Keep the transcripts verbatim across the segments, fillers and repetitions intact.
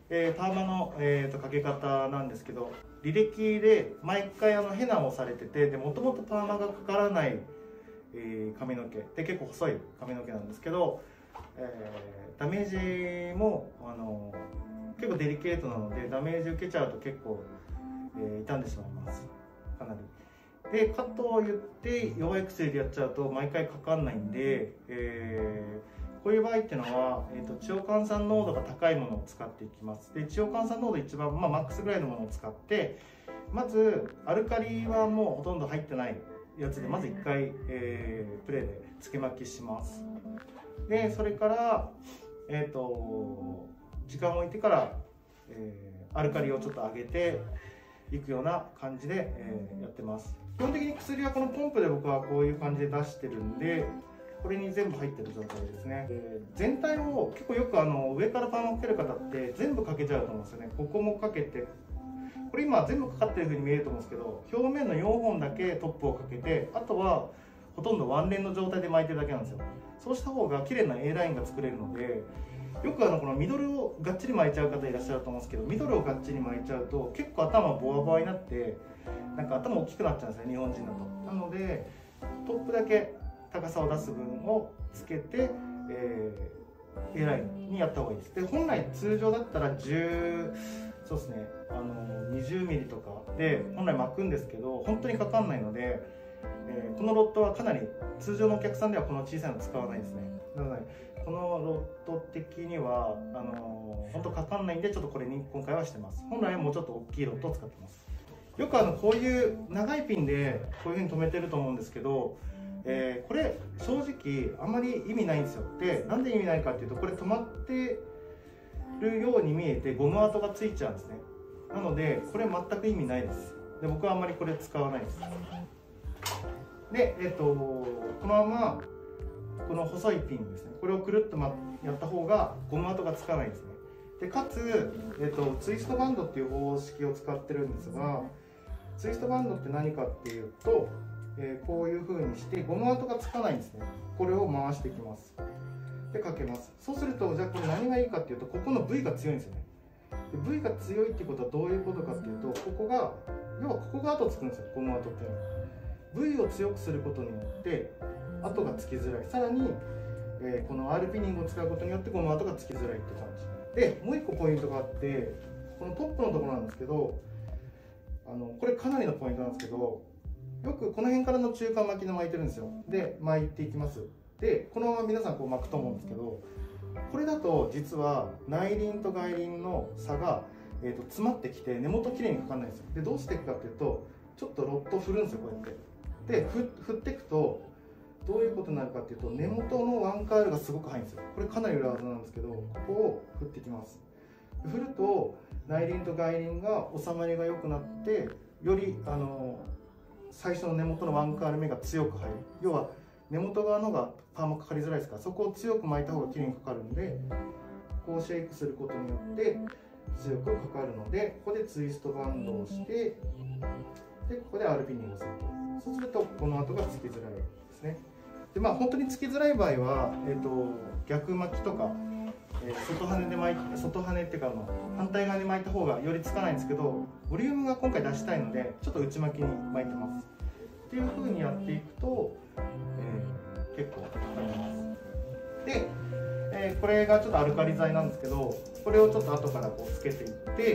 えー、パーマの、えー、とかけ方なんですけど、履歴で毎回あのヘナをされてて、でもともとパーマがかからない、えー、髪の毛で結構細い髪の毛なんですけど、えー、ダメージもあの結構デリケートなので、ダメージ受けちゃうと結構、えー、傷んでしまいます、かなり。でカットを言って弱い薬でやっちゃうと毎回かかんないんで、えー、こういう場合っていうのは、えー、と血黄酸濃度が高いものを使っていきます。で血黄酸濃度一番、まあ、マックスぐらいのものを使って、まずアルカリはもうほとんど入ってないやつでまずいっかい、えー、プレーでつけ巻きします。でそれから、えー、と時間を置いてから、えー、アルカリをちょっと上げていくような感じで、えー、やってます。基本的に薬はこのポンプで僕はこういう感じで出してるんで、これに全部入ってる状態ですね。えー、全体を結構よくあの上からパーマかける方って全部かけちゃうと思うんですよね。ここもかけて、これ今全部かかってる風に見えると思うんですけど、表面のよんほんだけトップをかけて、あとはほとんどワンレンの状態で巻いてるだけなんですよ。そうした方が綺麗な A ラインが作れるので、よくあのこのミドルをがっちり巻いちゃう方いらっしゃると思うんですけど、ミドルをがっちり巻いちゃうと結構頭ボワボワになって、なんか頭大きくなっちゃうんですね、日本人だと。なのでトップだけ高さを出す分をつけて、えー、A ラインにやった方がいいです。で本来通常だったらじゅうそうですね、あのにじゅうミリとかで本来巻くんですけど、本当にかかんないので、えー、このロットはかなり通常のお客さんではこの小さいの使わないですね。なのでこのロット的にはあのー、本当かかんないんで、ちょっとこれに今回はしてます。本来はもうちょっと大きいロットを使ってます。よくあのこういう長いピンでこういう風に留めてると思うんですけど、えー、これ正直あんまり意味ないんですよ。でなんで意味ないかっていうと、これ止まってるように見えてゴム跡がついちゃうんですね。なのでこれ全く意味ないです。で僕はあんまりこれ使わないです。で、えっと、このままこの細いピンですね、これをくるっとやった方がゴム跡がつかないですね。でかつ、えっと、ツイストバンドっていう方式を使ってるんですが、ツイストバンドって何かっていうと、えー、こういう風にしてゴム跡がつかないんですね。これを回していきます。でかけます。そうするとじゃあこれ何がいいかっていうと、ここの V が強いんですよね。で V が強いっていうことはどういうことかっていうと、ここが要はここが跡つくんですよ、ゴム跡っていうのは。V を強くすることによって跡がつきづらい。さらに、えー、この R ピニングを使うことによってゴム跡がつきづらいって感じで、もう一個ポイントがあって、このトップのところなんですけど、あのこれかなりのポイントなんですけど、よくこの辺からの中間巻きの巻いてるんですよ。で巻いていきます。でこのまま皆さんこう巻くと思うんですけど、これだと実は内輪と外輪の差が、えー、と詰まってきて根元きれいにかかんないんですよ。でどうしていくかっていうと、ちょっとロットを振るんですよ、こうやって。でふ振っていくとどういうことになるかっていうと、根元のワンカールがすごく入るんですよ。これかなり裏技なんですけど、ここを振っていきます。振ると内輪と外輪が収まりが良くなって、よりあの最初の根元のワンカール目が強く入る。要は根元側のがパーマかかりづらいですから、そこを強く巻いた方がきれいにかかるんで、こうシェイクすることによって強くかかるので、ここでツイストバンドをして、でここで R ピニングをすると。そうするとこの跡がつきづらいですね。でまあ本当につきづらい場合は、えー、と逆巻きとか、えー、外羽で巻いて、外羽っていうかあの反対側に巻いた方がよりつかないんですけど、ボリュームが今回出したいのでちょっと内巻きに巻いてます。っていう風にやっていくと、えー、結構かかります。で、えー、これがちょっとアルカリ剤なんですけど、これをちょっと後からこうつけていって、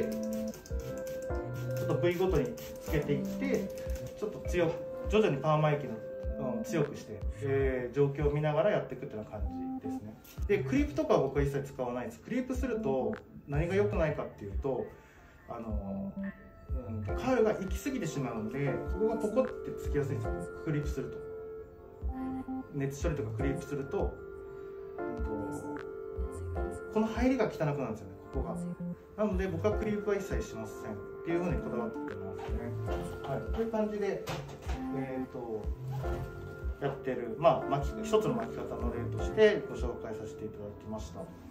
ちょっと部位ごとにつけていって、ちょっと強く徐々にパーマ液の、うん、強くして、えー、状況を見ながらやっていくっていうような感じですね。でクリープとかは僕は一切使わないです。クリープすると何が良くないかっていうと、あのうん、カールが行き過ぎてしまうので、ここがポコってつきやすいんですよ。クリープすると、熱処理とかクリープすると、うん、とこの入りが汚くなるんですよね、ここが。なので僕はクリープは一切しませんっていうふうにこだわってますね。はい、こういう感じで、えー、とやってる、まあ、巻き一つの巻き方の例としてご紹介させていただきました。